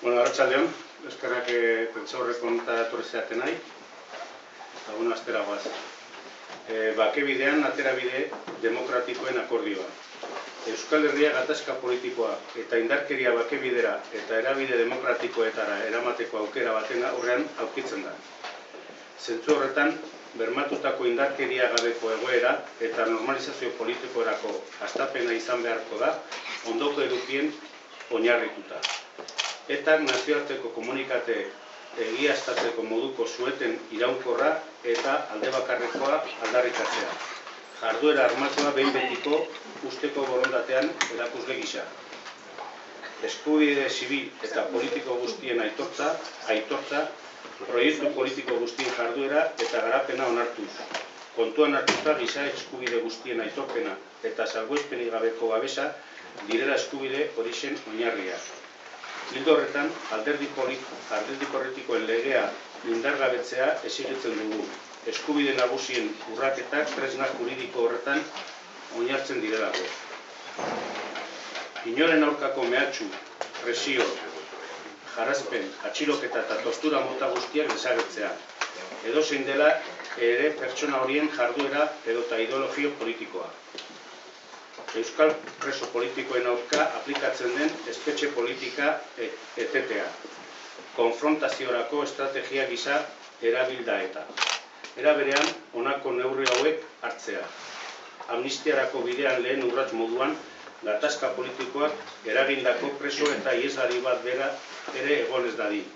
Bueno, arratsaldeon, eskerrak pentsaurreko honetan etorri zeaten nahi. Eta astera goaz. Bakebidean aterabide demokratikoen akordioa. Euskal Herria gatazka politikoa eta indarkeria bakebidera eta erabide demokratikoetara eramateko aukera baten aurrean aurkitzen da. Zentzu horretan, bermatutako indarkeria gabeko egoera eta normalizazio politikorako hastapena izan beharko da ondoko edukien oinarrituta. Eta nazioarteko komunikate egiaztatzeko moduko sueten iraunkorra eta aldebakarrekoa aldarrikatzea. Jarduera armatua behin betiko usteko borondatean erakusle gisa. Eskubide zibil eta politiko guztien aitortza, proiektu politiko guztien jarduera eta garapena onartuz. Kontuan hartuta giza eskubide guztien aitorpena eta salbuespenik gabeko babesa direla eskubide horixen oinarria. Ildo horretan, alderdi politikoen legea indargabetzea exigitzen dugu. Eskubide nagusien urraketak tresna juridiko horretan oinartzen direlako. Inoren aurkako mehatxu, presio, jarazpen, atxiloketa eta tortura mota guztiak desagertzea. Edozein dela ere pertsona horien jarduera edota ideologio politikoa. Euskal preso politikoen aurka aplikatzen den espetxe politika etetea. Konfrontaziorako estrategia gisa erabilda eta. Era berean, honako neurri hauek hartzea. Amnistiarako bidean lehen urrats moduan, gatazka politikoak eragindako preso eta iheslari bat bera ere egon ez dadin.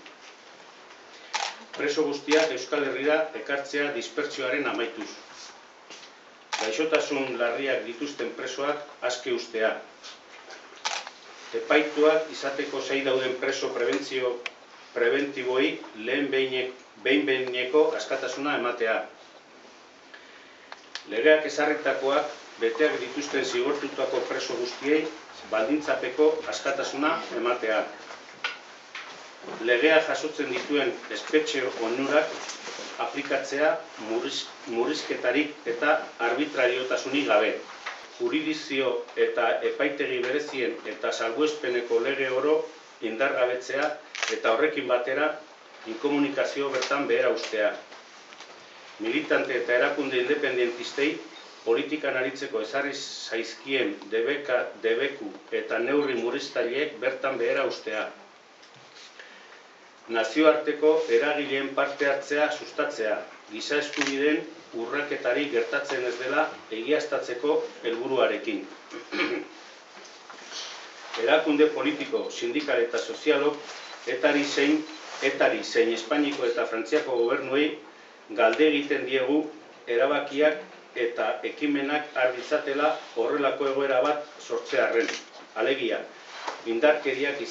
Preso guztiak Euskal Herrira ekartzea dispertsioaren amaituz. Gaixotasun larriak dituzten presoak aske ustea. Epaituak izateko zai dauden preso preventiboi lehen behin-behineko askatasuna ematea. Legeak ezarritakoak beteak dituzten zigortutako preso guztiei baldintzapeko askatasuna ematea. Legea jasotzen dituen espetxe onurak aplikatzea murrizketarik eta arbitrariotasunik gabe. Juridizio eta epaitegi berezien eta salbuespeneko lege oro indargabetzea eta horrekin batera inkomunikazio bertan behera ustea. Militante eta erakunde independentistei politikan aritzeko ezarri zaizkien debeku eta neurri murriztaileek bertan behera ustea. Nazioarteko eragileen parte hartzea sustatzea, giza eskubideen urraketari gertatzen ez dela egiaztatzeko helburuarekin. Erakunde politiko, sindikal eta sozialok etari zein Espainiko eta Frantziako gobernuei galde egiten diegu erabakiak eta ekimenak har ditzatela horrelako egoera bat sortzearren. Alegia, indarkeriarik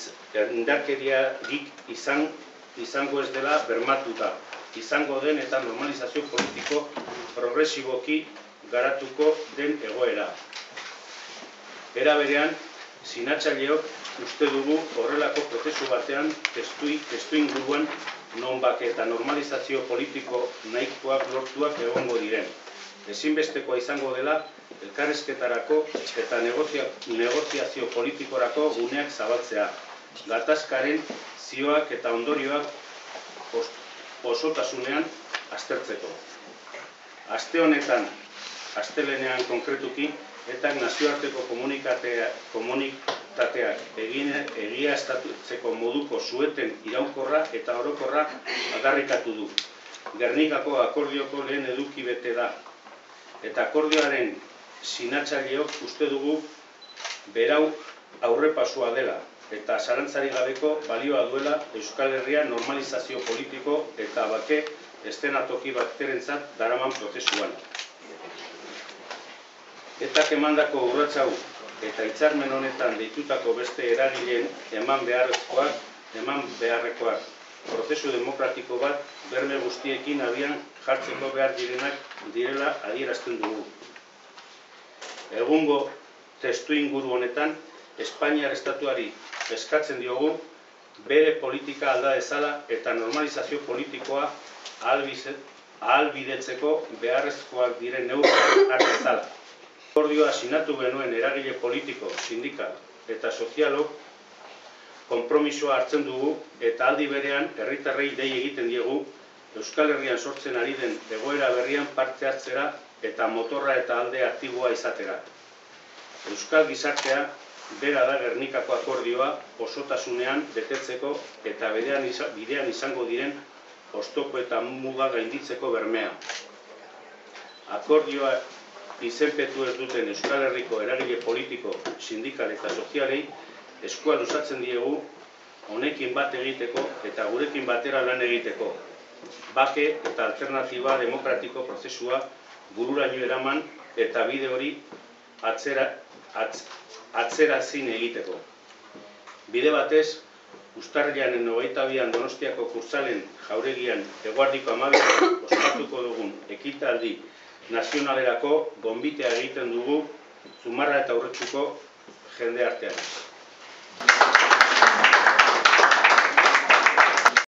izango ez dela bermatuta, izango den eta normalizazio politiko progresiboki garatuko den egoera. Era berean, sinatzaileok uste dugu horrelako prozesu batean testuinguruan non bake eta normalizazio politiko nahikoak lortuak egongo diren. Ezinbestekoa izango dela elkarrizketarako eta negoziazio politikorako guneak zabaltzea. Gatazkaren zioak eta ondorioak osotasunean aztertzeko. Aste honetan, astelehenean konkretuki, eta nazioarteko komunitateak egiaztatzeko moduko sueten iraunkorra eta orokorra aldarrikatu du. Gernikako akordioko lehen eduki bete da. Eta akordioaren sinatzaileok uste dugu berau aurrepasua dela eta zalantzari gabeko balioa duela Euskal Herria normalizazio politiko eta bake eszenatoki baterentzat daraman prozesuan. Etak emandako urrats hau eta hitzarmen honetan deitutako beste eragileen eman beharrekoak prozesu demokratiko bat berme guztiekin abian jartzeko behar direnak direla adierazten dugu. Egungo testuinguru honetan Espainiar estatuari eskatzen diogu bere politika alda dezala eta normalizazio politikoa ahalbidetzeko beharrezkoak diren neurriak har dezala. Akordioa sinatu genuen eragile politiko, sindikal eta sozialok konpromisoa hartzen dugu eta aldi berean herritarrei dei egiten diegu Euskal Herrian sortzen ari den egoera berrian parte hartzera eta motorra eta alde aktiboa izatera. Euskal gizartea bera da Gernikako akordioa osotasunean betetzeko eta bidean izango diren oztopo eta muga gainditzeko bermea. Akordioa izenpetu ez duten Euskal Herriko eragile politiko, sindikal eta sozialei eskua luzatzen diegu honekin bat egiteko eta gurekin batera lan egiteko. Bake eta alternatiba demokratiko prozesua bururaino eraman eta bide hori atzerazin egiteko. Bide batez, uztailaren 22an Donostiako Kurtzalen jauregian eguerdiko 12 ospatuko dugun ekitaldi nazionalerako gonbitea egiten dugu Zumarra eta Urretxuko jendeartean.